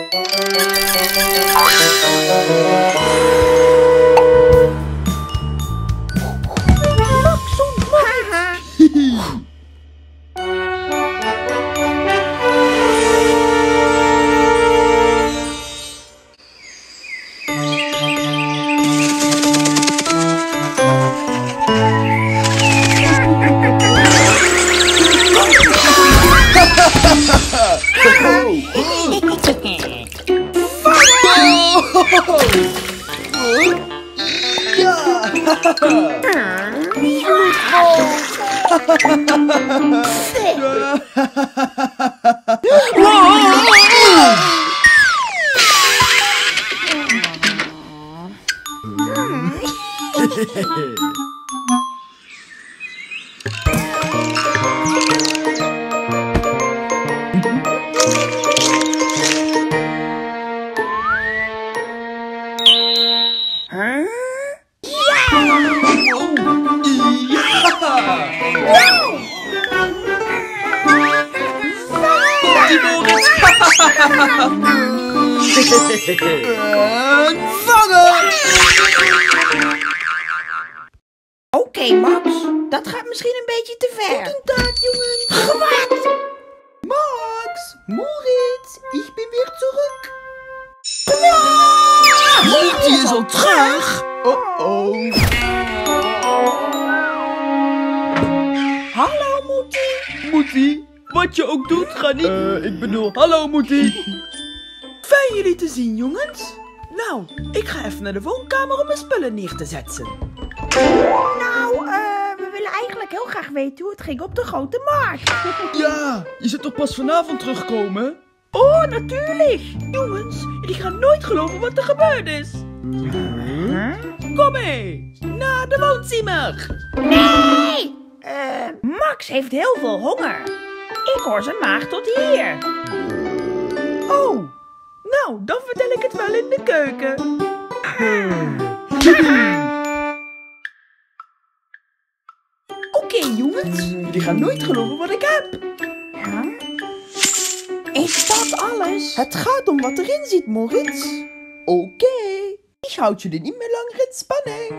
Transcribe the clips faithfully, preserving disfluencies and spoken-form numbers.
Oké, okay, Max, dat gaat misschien een beetje te ver. Goedendag, jongens. Wat? Max, Moritz, ik ben weer terug. Moritz is al terug. Oh oh. Hallo, Moetie. Moetie, wat je ook doet, ga niet. Uh, ik bedoel, hallo Moetie. Fijn jullie te zien, jongens. Nou, ik ga even naar de woonkamer om mijn spullen neer te zetten. Nou, uh, we willen eigenlijk heel graag weten hoe het ging op de grote markt. Ja, je zult toch pas vanavond terugkomen? Oh, natuurlijk. Jongens, jullie gaan nooit geloven wat er gebeurd is. Huh? Kom mee, naar de woonzimmer. Nee! Uh, Max heeft heel veel honger. Ik hoor zijn maag tot hier. Oh, nou, dan vertel ik het wel in de keuken. Oké, okay, jongens. Jullie gaan nooit geloven wat ik heb. Huh? Is dat alles? Het gaat om wat erin zit, Moritz. Oké, okay. Ik houd jullie niet meer langer in spanning.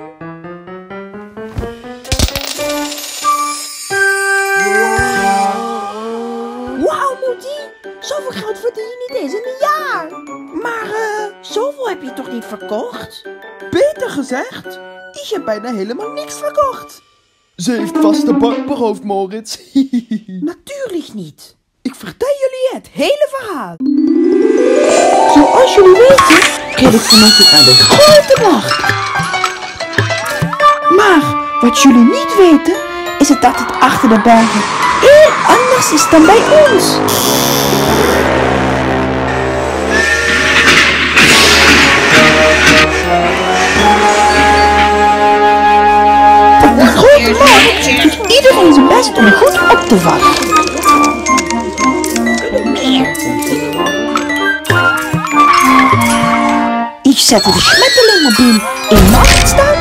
Wauw, Moetie. Zoveel geld verdien je niet eens in een jaar. Maar, uh, zoveel heb je toch niet verkocht? Beter gezegd, ik heb bijna helemaal niks verkocht. Ze heeft vast de bank beroofd, Moritz. Natuurlijk niet. Ik vertel jullie het hele verhaal. Zoals jullie weten, reed ik vanochtend naar de grote markt. Maar wat jullie niet weten, is het dat het achter de bergen heel anders is dan bij ons. Op de grote markt doet iedereen zijn best om goed op te vangen. Ik zette de smettelingenboom in marktstand.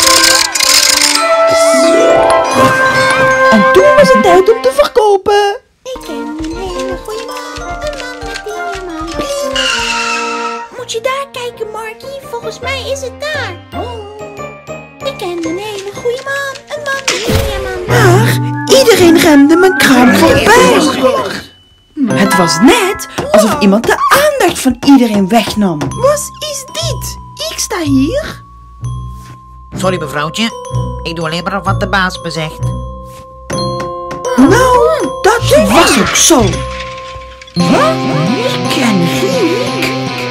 En toen was het tijd om te verkopen. Ik ken een hele goede man, een man met diamant. Moet je daar kijken, Markie? Volgens mij is het daar. Oh. Ik ken een hele goede man, een man met diamant. Maar iedereen rende mijn kraam voorbij. Het was net alsof iemand de aandacht van iedereen wegnam. Wat is dit? Ik sta hier. Sorry mevrouwtje, ik doe alleen maar wat de baas me zegt. Nou, dat was ook zo. Wat? Ik ken Riek.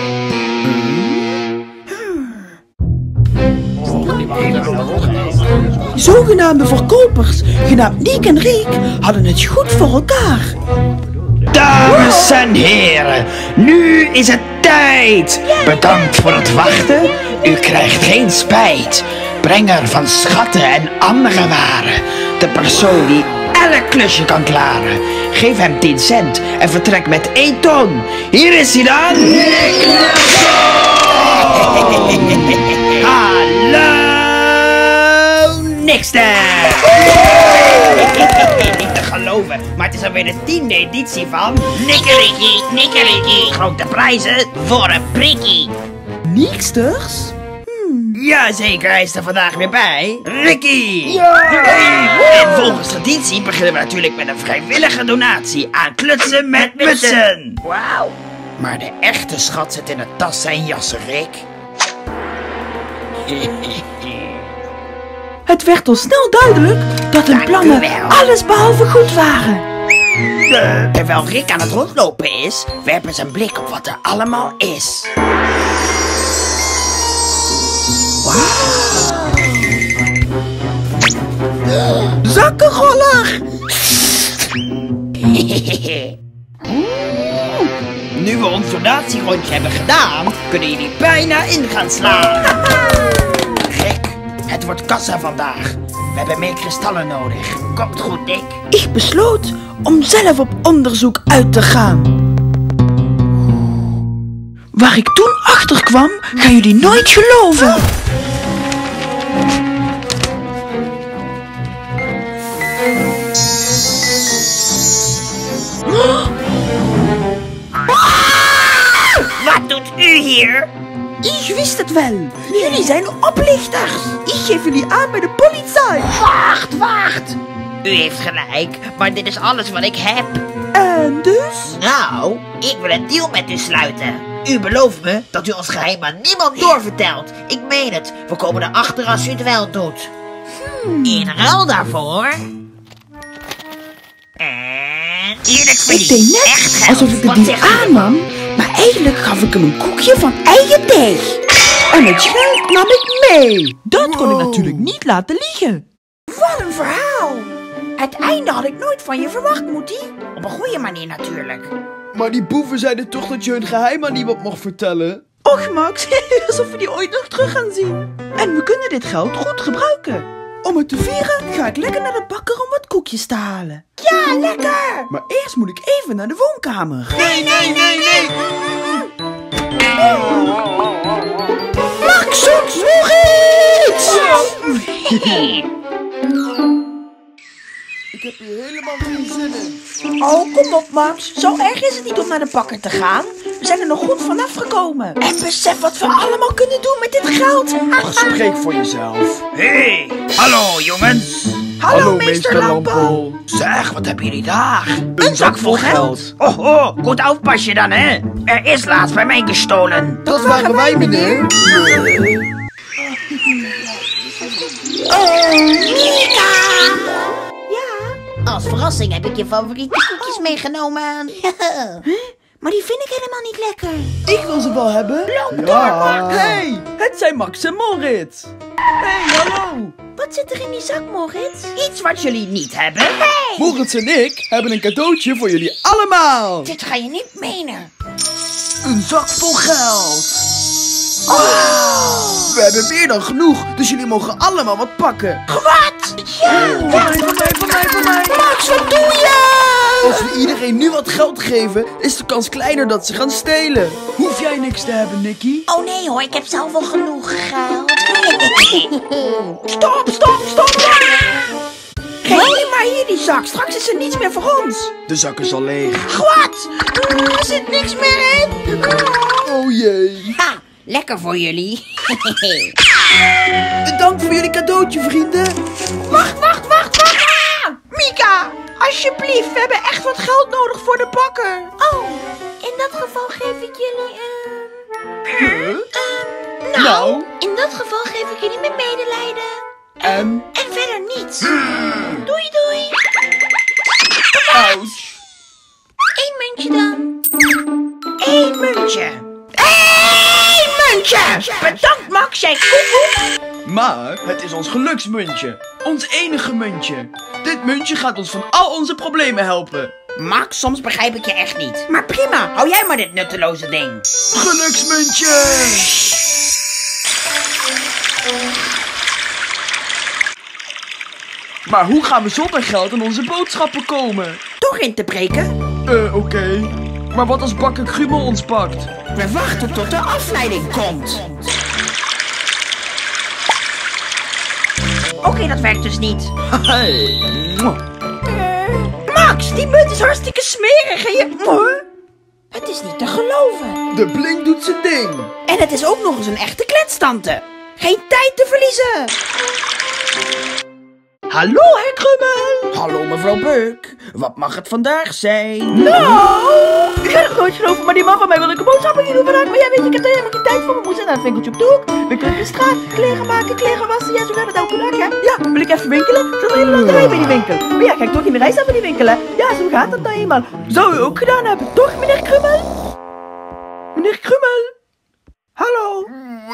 Zogenaamde verkopers, genaamd Niek en Riek, hadden het goed voor elkaar. Dames en heren, nu is het tijd. Bedankt voor het wachten. U krijgt geen spijt. Brenger van schatten en andere waren. De persoon die elk klusje kan klaren. Geef hem tien cent en vertrek met één ton. Hier is hij dan. Nick Hallo, Nickster. geloven, maar het is alweer de tiende editie van... Nikkerikkie, nikkerikkie. Grote prijzen voor een prikkie. Nieksters? Jazeker, hij is er vandaag weer bij. Ricky! Ja! En volgens traditie beginnen we natuurlijk met een vrijwillige donatie aan klutsen met mutsen. Wauw. Maar de echte schat zit in de tas en jassen, Rick. Het werd al snel duidelijk dat hun plannen alles behalve goed waren. Uh, terwijl Rick aan het rondlopen is, werpen ze een blik op wat er allemaal is. Zakkenroller! Nu we ons donatierondje hebben gedaan, kunnen jullie bijna in gaan slaan. Rick, het wordt kassa vandaag. We hebben meer kristallen nodig. Komt goed, Dick. Ik besloot om zelf op onderzoek uit te gaan. Waar ik toen achter kwam, gaan jullie nooit geloven. Wat doet u hier? Ik wist het wel. Jullie zijn oplichters. Ik geef jullie aan bij de politie. Wacht, wacht. U heeft gelijk, maar dit is alles wat ik heb. En dus? Nou, ik wil een deal met u sluiten. U belooft me dat u ons geheim aan niemand doorvertelt. Ik meen het, we komen erachter als u het wel doet. Hmm. In ruil daarvoor... En... Eerlijk Ik deed net echt alsof ik de deal aannam, maar eigenlijk gaf ik hem een koekje van eigen deeg. En het geld nam ik mee. Dat kon ik natuurlijk niet laten liegen. Wat een verhaal. Het einde had ik nooit van je verwacht, Moetie. Op een goede manier natuurlijk. Maar die boeven zeiden toch dat je hun geheim aan niemand mocht vertellen? Och Max, alsof we die ooit nog terug gaan zien. En we kunnen dit geld goed gebruiken. Om het te vieren ga ik lekker naar de bakker om wat koekjes te halen. Ja, lekker. Maar eerst moet ik even naar de woonkamer. Nee, nee, nee, nee. Max zoekt nog iets! Ik heb hier helemaal geen zin in. Oh, kom op Max. Zo erg is het niet om naar de bakker te gaan. We zijn er nog goed vanaf gekomen. En besef wat we allemaal kunnen doen met dit geld. Ach, spreek voor jezelf. Hé, hey, hallo jongens. Hallo, meester Lampo. Zeg, wat hebben jullie daar? Een zak vol geld. Oh, oh, goed aufpassen dan, hè. Er is laatst bij mij gestolen. Dat waren wij, meneer. Oh, Mika. Als verrassing heb ik je favoriete koekjes meegenomen. Maar die vind ik helemaal niet lekker. Ik wil ze wel hebben. Ja. Hey, het zijn Max en Moritz. Hey, hallo. Wat zit er in die zak, Moritz? Iets wat jullie niet hebben. Moritz en ik hebben een cadeautje voor jullie allemaal. Dit ga je niet menen. Een zak vol geld. Oh. We hebben meer dan genoeg, dus jullie mogen allemaal wat pakken. Wat? Ja. Voor mij, voor mij, voor mij, voor mij. Max, wat doe je? Als we iedereen nu wat geld geven, is de kans kleiner dat ze gaan stelen. Hoef jij niks te hebben, Nicky? Oh nee hoor, ik heb zelf al genoeg geld. Stop, stop, stop. Geef nu maar hier die zak. Straks is er niets meer voor ons. De zak is al leeg. Wat? Er zit niks meer in. Oh jee. Ha, lekker voor jullie. Dank voor jullie cadeautje, vrienden. Wacht, wacht, wacht, wacht. Ah! Mika, alsjeblieft. We hebben echt wat geld nodig voor de bakker. Oh, in dat geval geef ik jullie een... Huh? Um, nou, Nou? in dat geval geef ik jullie mijn medelijden. En? En verder niets. Doei, doei. Ouch. Eén muntje dan. Eén muntje. Eén muntje. Bedankt, Max. Jij koekoek. Maar het is ons geluksmuntje. Ons enige muntje. Dit muntje gaat ons van al onze problemen helpen. Max, soms begrijp ik je echt niet. Maar prima. Hou jij maar dit nutteloze ding. Geluksmuntje! Maar hoe gaan we zonder geld aan onze boodschappen komen? Door in te breken. Eh, oké. Okay. Maar wat als bakker Krumel ons pakt? We wachten tot de afleiding komt. Oké, okay, dat werkt dus niet. Hey. Max, die munt is hartstikke smerig en je... Oh, het is niet te geloven. De Blink doet zijn ding. En het is ook nog eens een echte kletstante. Geen tijd te verliezen. Hallo, heer Krummel. Hallo, mevrouw Beuk. Wat mag het vandaag zijn? Nou, ik ga het nooit geloven, maar die man van mij wil ik een boodschappen niet doen vandaag. Maar jij weet, ik heb daar helemaal geen tijd voor. We moeten naar het winkeltje op de hoek. Winkelen op de straat, kleren maken, kleren wassen. Ja, zo gaat het elke dag, hè? Ja, wil ik even winkelen? Ik zat de hele dag te rijden bij die winkel. Maar ja, kijk toch in de reis af bij die winkel, hè? Ja, zo gaat dat nou eenmaal. Zou u ook gedaan hebben, toch, meneer Krummel? Meneer Krummel? Hallo?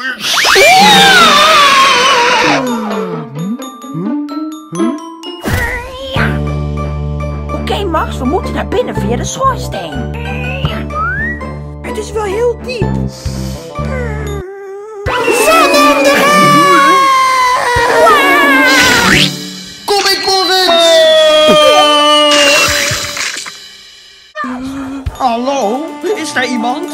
Oké, okay, Max, we moeten naar binnen via de schoorsteen. Het is wel heel diep. Kom ik nog eens! Hallo, is daar iemand?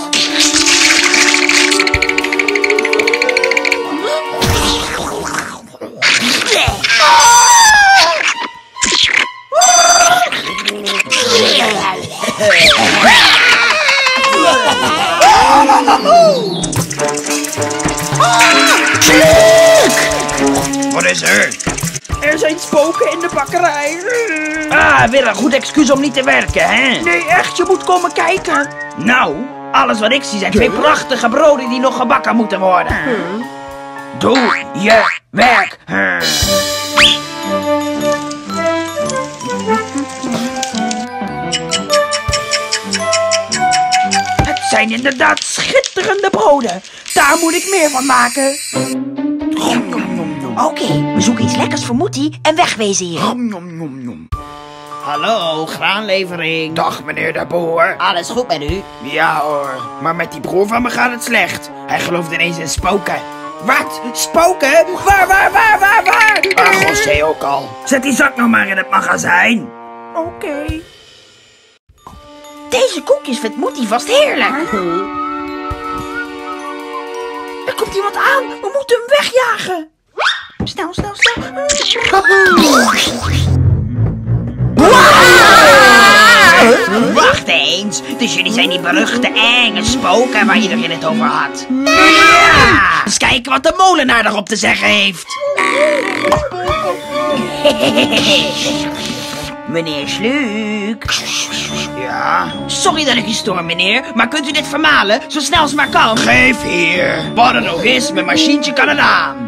Wat is er? Er zijn spoken in de bakkerij. Ah, weer een goed excuus om niet te werken, hè? Nee, echt, je moet komen kijken. Nou, alles wat ik zie zijn twee prachtige broden die nog gebakken moeten worden. Doe je werk. Het zijn inderdaad schitterende broden. Daar moet ik meer van maken. Oké, okay, we zoeken iets lekkers voor Moetie en wegwezen hier. Hallo, graanlevering. Dag, meneer de boer. Alles goed met u? Ja hoor, maar met die broer van me gaat het slecht. Hij gelooft ineens in spoken. Wat? Spoken? Waar, waar, waar, waar, waar? Ach, god, zei ook al. Zet die zak nog maar in het magazijn. Oké. Okay. Deze koekjes vindt Moetie vast heerlijk. Er komt iemand aan. We moeten hem wegjagen. Snel, snel, snel. Wacht eens, dus jullie zijn die beruchte enge spoken waar iedereen het over had. Ja! Eens kijken wat de molenaar erop te zeggen heeft. Meneer Sluuk. Ja? Sorry dat ik u stoor, meneer, maar kunt u dit vermalen zo snel als maar kan? Geef hier. Wat er nog is, mijn machientje kan het aan.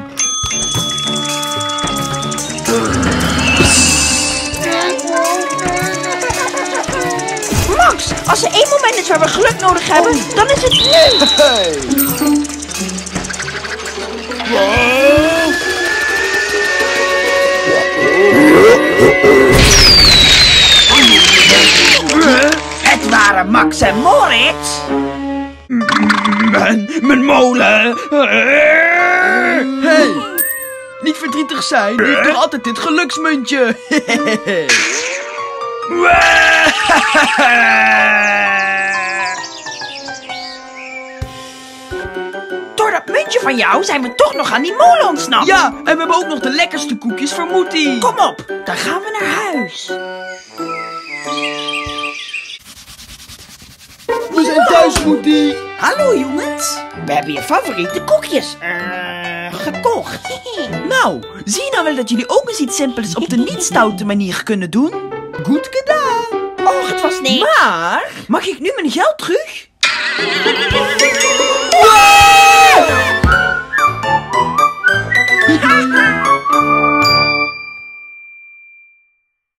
Max, als er één moment is waar we geluk nodig hebben, dan is het nu. Hey. Wow. Het waren Max en Moritz. Mijn, mijn molen. Hey, niet verdrietig zijn. Je hebt toch altijd dit geluksmuntje. Door dat muntje van jou zijn we toch nog aan die molen ontsnapt. Ja, en we hebben ook nog de lekkerste koekjes voor Moetie. Kom op, dan gaan we naar huis. We zijn thuis, Moetie. Hallo jongens. We hebben je favoriete koekjes uh, gekocht. Nou, zie je nou wel dat jullie ook eens iets simpels op de niet stoute manier kunnen doen? Goed gedaan. Och, het was niks. Maar, mag ik nu mijn geld terug? Wow!